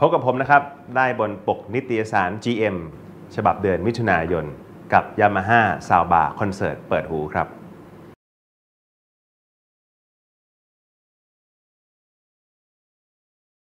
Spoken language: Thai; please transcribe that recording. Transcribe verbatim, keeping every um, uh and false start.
พบกับผมนะครับได้บนปกนิตยสาร จี เอ็ม ฉบับเดือนมิถุนายนกับ Yamaha Soundbar Concert เปิดหูครับ